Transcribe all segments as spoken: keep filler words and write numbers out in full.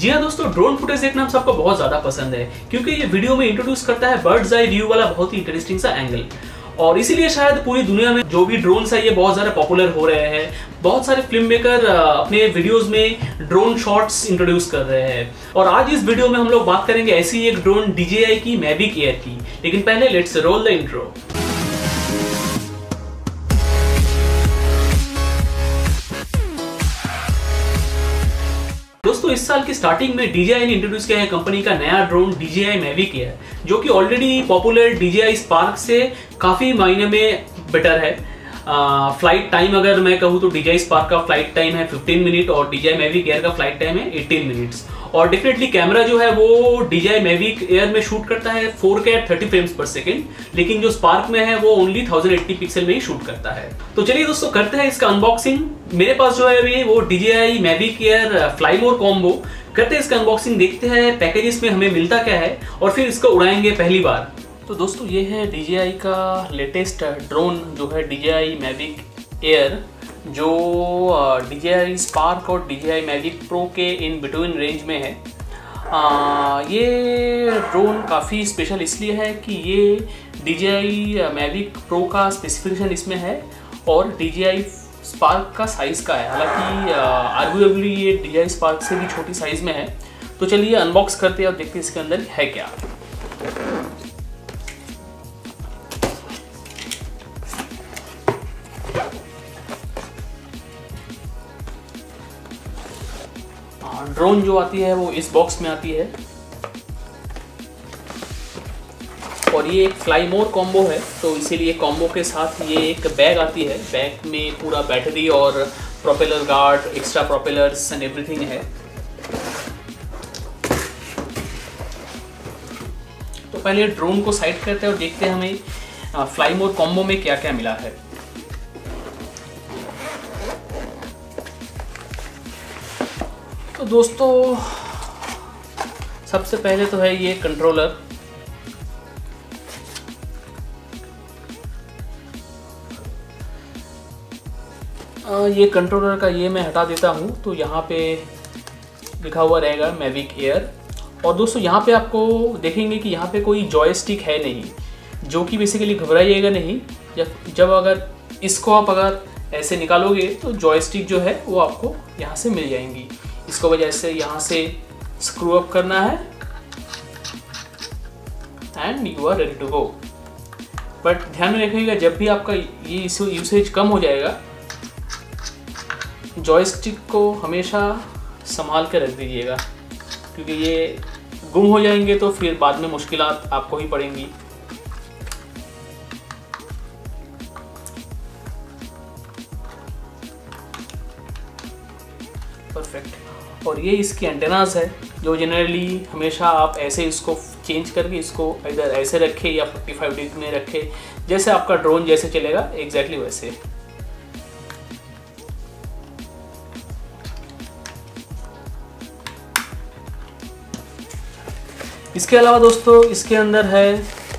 जी हाँ दोस्तों, drone footage देखना हम सबको बहुत ज्यादा पसंद है क्योंकि ये वीडियो में इंट्रोड्यूस करता है बर्ड्स आई व्यू वाला बहुत ही इंटरेस्टिंग सा एंगल। और इसीलिए शायद पूरी दुनिया में जो भी ड्रोन्स है ये बहुत ज़्यादा पॉपुलर हो रहे हैं। बहुत सारे फिल्म मेकर अपने वीडियोस में ड्रोन शॉट्स इंट्रोड्यूस कर रहे हैं। और आज इस वीडियो में हम लोग बात करेंगे ऐसी एक ड्रोन डी जे आई की, मैविक एयर की। लेकिन पहले लेट्स रोल द इंट्रो। दोस्तों, इस साल की स्टार्टिंग में डी जे आई ने इंट्रोड्यूस किया है कंपनी का नया drone D J I Mavic Air, जो कि already popular D J I Spark से काफी मायने में बेटर है। फ्लाइट टाइम अगर मैं कहूँ तो डी जे आई स्पार्क का फ्लाइट टाइम है पंद्रह मिनट और D J I Mavic Air का फ्लाइट टाइम है अठारह मिनट्स। और डेफिनेटली कैमरा जो है वो D J I Mavic Air में शूट करता है four K at thirty frames per second, लेकिन जो स्पार्क में है वो only one thousand eighty pixel में ही शूट करता है। तो चलिए दोस्तों, करते हैं इसका अनबॉक्सिंग। मेरे पास जो है अभी वो D J I Mavic Air Fly More combo. करते हैं इसका अनबॉक्सिंग, देखते हैं पैकेजेस में हमें मिलता क्या है और फिर इसको उड़ाएंगे पहली बार। तो दोस्तों, ये है डी जे आई का लेटेस्ट ड्रोन जो है D J I Mavic Air, जो डी जे आई स्पार्क और D J I Mavic Pro के इन बिटवीन रेंज में है। आ, ये ड्रोन काफ़ी स्पेशल इसलिए है कि ये D J I Mavic Pro का स्पेसिफिकेशन इसमें है और डी जे आई स्पार्क का साइज़ का है। हालांकि आर्गुएबली ये डी जे आई स्पार्क से भी छोटी साइज़ में है। तो चलिए अनबॉक्स करते हैं और देखते हैं इसके अंदर है क्या। ड्रोन जो आती है वो इस बॉक्स में आती है और ये एक फ्लाई मोर कॉम्बो है, तो इसीलिए कॉम्बो के साथ ये एक बैग आती है। बैग में पूरा बैटरी और propeller guard, extra propellers and everything है। तो पहले ड्रोन को साइड करते हैं और देखते हैं हमें फ्लाई मोर कॉम्बो में क्या क्या मिला है। तो दोस्तों, सबसे पहले तो है ये कंट्रोलर। ये कंट्रोलर का ये मैं हटा देता हूँ तो यहाँ पे लिखा हुआ रहेगा मैविक एयर। और दोस्तों, यहाँ पे आपको देखेंगे कि यहाँ पे कोई जॉयस्टिक है नहीं, जो कि बेसिकली घबराइएगा नहीं। जब जब अगर इसको आप अगर ऐसे निकालोगे तो जॉयस्टिक जो है वो आपको यहाँ से मिल जाएंगी। इसको वजह से यहाँ से स्क्रू अप करना है and you are ready to go. But ध्यान में रखिएगा, जब भी आपका ये यूसेज कम हो जाएगा, जॉयस्टिक को हमेशा संभाल कर रख दीजिएगा, क्योंकि ये गुम हो जाएंगे तो फिर बाद में मुश्किलात आपको ही पड़ेंगी। परफेक्ट। और ये इसकी एंटेनास है, जो जनरली हमेशा आप ऐसे इसको चेंज करके इसको इधर ऐसे रखें या पैंतालीस डिग्री में रखें, जैसे आपका ड्रोन जैसे चलेगा एग्जैक्टली वैसे। इसके अलावा दोस्तों, इसके अंदर है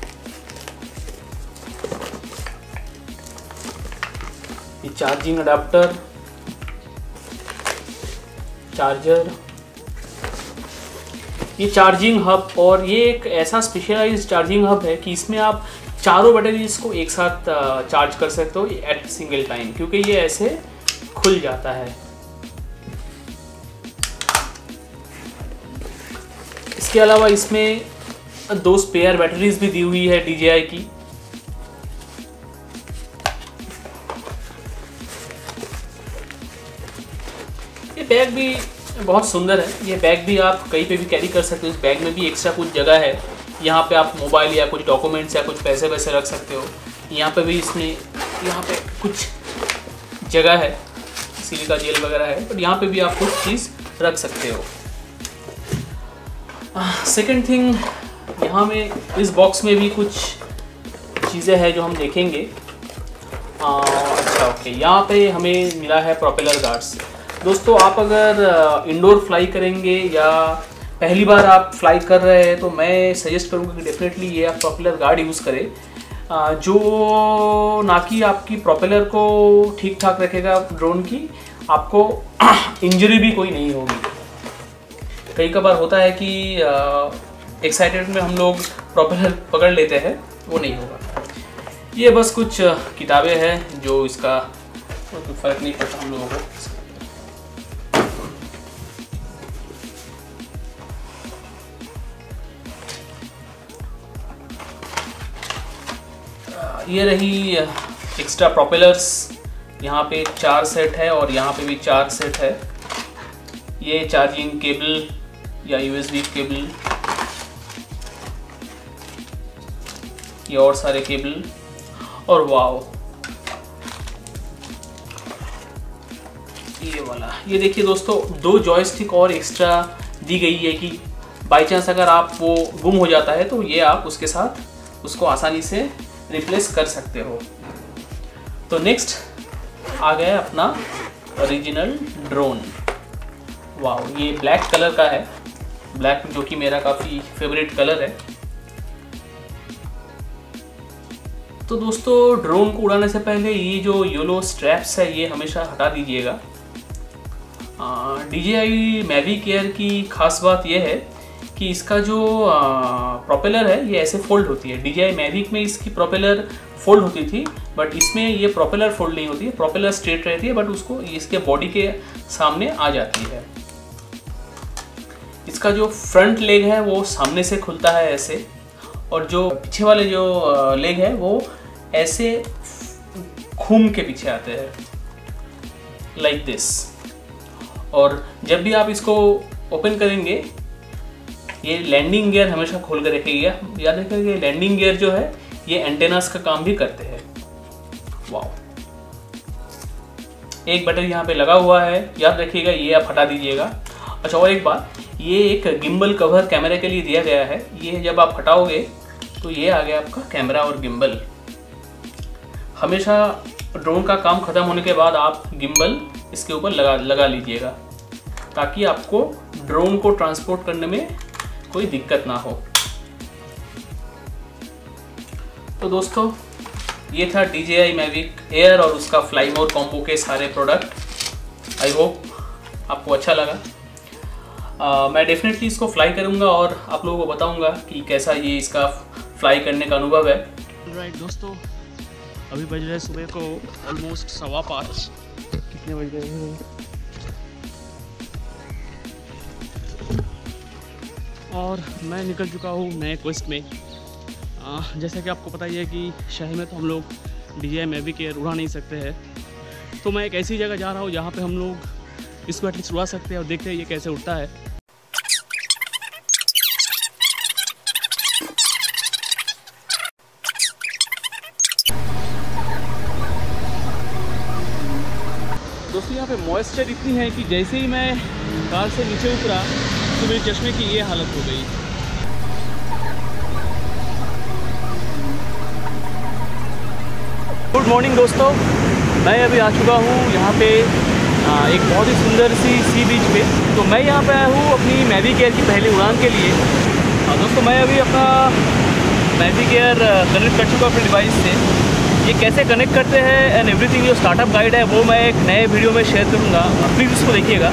ये चार्जिंग अडाप्टर, चार्जर, ये चार्जिंग हब। और ये एक ऐसा स्पेशलाइज्ड चार्जिंग हब है कि इसमें आप चारों बैटरीज को एक साथ चार्ज कर सकते हो एट सिंगल टाइम, क्योंकि ये ऐसे खुल जाता है। इसके अलावा इसमें दो स्पेयर बैटरीज भी दी हुई है डी जे आई की। ये बैग भी बहुत सुंदर है। ये बैग भी आप कहीं पे भी कैरी कर सकते हो। इस बैग में भी एक्स्ट्रा कुछ जगह है, यहाँ पे आप मोबाइल या कुछ डॉक्यूमेंट्स या कुछ पैसे वैसे रख सकते हो। यहाँ पे भी इसमें यहाँ पे कुछ जगह है, सिलिका जेल वगैरह है, बट यहाँ पे भी आप कुछ चीज़ रख सकते हो। सेकेंड थिंग, यहाँ में इस बॉक्स में भी कुछ चीज़ें हैं जो हम देखेंगे। आ, अच्छा ओके, यहाँ पे हमें मिला है प्रोपेलर गार्ड्स। दोस्तों, आप अगर इंडोर फ्लाई करेंगे या पहली बार आप फ्लाई कर रहे हैं तो मैं सजेस्ट करूँगा कि डेफिनेटली ये आप प्रोपेलर गार्ड यूज़ करें, जो ना कि आपकी प्रोपेलर को ठीक ठाक रखेगा ड्रोन की, आपको इंजरी भी कोई नहीं होगी। कई कबार होता है कि एक्साइटेड में हम लोग प्रोपेलर पकड़ लेते हैं, वो नहीं होगा। ये बस कुछ किताबें हैं जो इसका कोई फ़र्क नहीं पड़ता हम लोगों को। ये रही एक्स्ट्रा प्रोपेलर्स, यहाँ पे चार सेट है और यहाँ पे भी चार सेट है। ये चार्जिंग केबल या यूएसबी केबल, ये और सारे केबल, और वाओ ये वाला, ये देखिए दोस्तों, दो जॉयस्टिक और एक्स्ट्रा दी गई है कि बाई चांस अगर आप वो गुम हो जाता है तो ये आप उसके साथ उसको आसानी से रिप्लेस कर सकते हो। तो नेक्स्ट आ गया अपना ओरिजिनल ड्रोन। वाओ, ये ब्लैक कलर का है, ब्लैक जो कि मेरा काफ़ी फेवरेट कलर है। तो दोस्तों, ड्रोन को उड़ाने से पहले ये जो येलो स्ट्रैप्स है ये हमेशा हटा दीजिएगा। D J I Mavic Air की खास बात यह है कि इसका जो प्रोपेलर है ये ऐसे फोल्ड होती है। डी जे आई मैविक में इसकी प्रोपेलर फोल्ड होती थी, बट इसमें ये प्रोपेलर फोल्ड नहीं होती है, प्रोपेलर स्ट्रेट रहती है, बट उसको इसके बॉडी के सामने आ जाती है। इसका जो फ्रंट लेग है वो सामने से खुलता है ऐसे, और जो पीछे वाले जो लेग है वो ऐसे घूम के पीछे आते हैं लाइक दिस। और जब भी आप इसको ओपन करेंगे, ये लैंडिंग गियर हमेशा खोल कर रखिएगा। याद रखिएगा ये लैंडिंग गियर जो है ये एंटेनास का काम भी करते हैं। वाओ, एक बटन यहाँ पे लगा हुआ है, याद रखिएगा, ये आप हटा दीजिएगा। अच्छा, और एक बात, ये एक गिम्बल कवर कैमरे के लिए दिया गया है। ये जब आप हटाओगे तो ये आ गया आपका कैमरा और गिम्बल। हमेशा ड्रोन का काम खत्म होने के बाद आप गिम्बल इसके ऊपर लगा लगा लीजिएगा, ताकि आपको ड्रोन को ट्रांसपोर्ट करने में कोई दिक्कत ना हो। तो दोस्तों, ये था D J I Mavic Air और उसका फ्लाई मोर कॉम्बो के सारे प्रोडक्ट। आई होप आपको अच्छा लगा। आ, मैं डेफिनेटली इसको फ्लाई करूँगा और आप लोगों को बताऊँगा कि कैसा ये इसका फ्लाई करने का अनुभव है। राइट दोस्तों, अभी बज रहे सुबह को ऑलमोस्ट सवा पाँच। कितने बज रहे हैं? और मैं निकल चुका हूँ नए क्वेस्ट में। आ, जैसा कि आपको पता ही है कि शहर में तो हम लोग D J I Mavic Air उड़ा नहीं सकते हैं, तो मैं एक ऐसी जगह जा रहा हूँ जहाँ पे हम लोग इसको एटलीस्ट उड़ा सकते हैं और देखते हैं ये कैसे उड़ता है। दोस्तों, यहाँ पे मॉइस्चर इतनी है कि जैसे ही मैं कार से नीचे उतरा तो मेरे चश्मे की ये हालत हो गई। गुड मॉर्निंग दोस्तों, मैं अभी आ चुका हूँ यहाँ पे एक बहुत ही सुंदर सी सी बीच पे। तो मैं यहाँ पे आया हूँ अपनी मैविक एयर की पहली उड़ान के लिए। दोस्तों, मैं अभी अपना मैविक एयर कनेक्ट कर चुका अपने डिवाइस से। ये कैसे कनेक्ट करते हैं एंड एवरीथिंग, जो स्टार्टअप गाइड है वो मैं एक नए वीडियो में शेयर करूँगा, प्लीज़ इसको देखिएगा।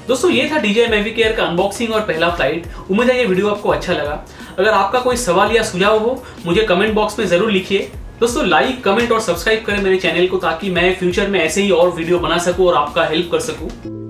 दोस्तों ये था डीजेआई मैविक एयर का अनबॉक्सिंग और पहला फ्लाइट। उम्मीद है ये वीडियो आपको अच्छा लगा। अगर आपका कोई सवाल या सुझाव हो मुझे कमेंट बॉक्स में जरूर लिखिए। दोस्तों लाइक, कमेंट और सब्सक्राइब करें मेरे चैनल को, ताकि मैं फ्यूचर में ऐसे ही और वीडियो बना सकूं और आपका हेल्प कर सकूं।